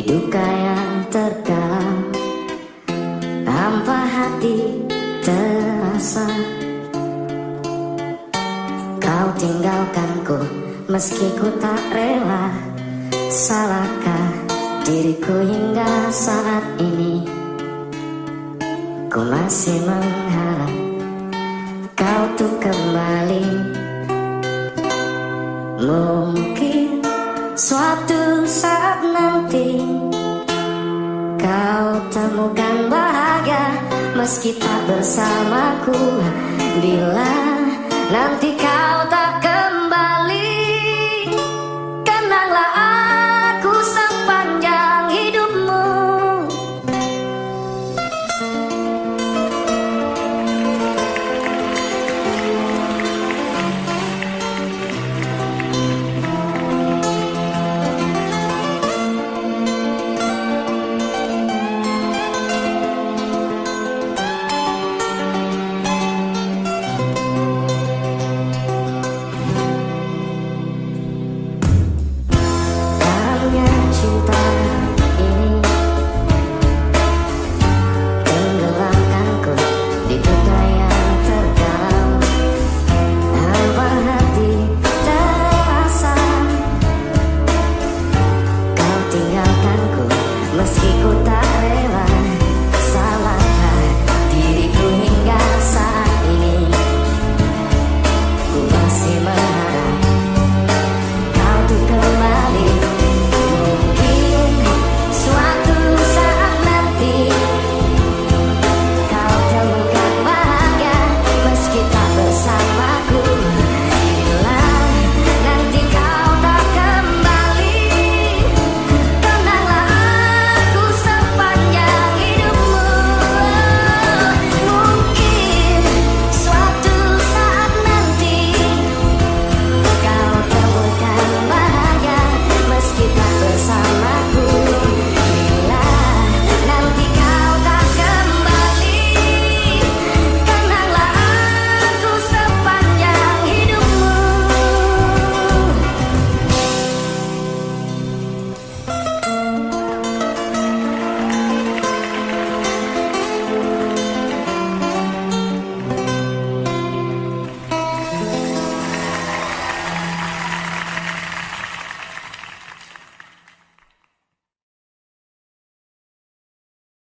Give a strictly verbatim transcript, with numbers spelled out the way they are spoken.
duka yang terdalam, hampa hati terasa. Kau tinggalkanku meski ku tak rela. Salahkah diriku hingga saat ini? Ku masih mengharap kau tuh kembali. Mungkin suatu saat nanti kau temukan bahagia meski tak bersamaku. Bila nanti kau tak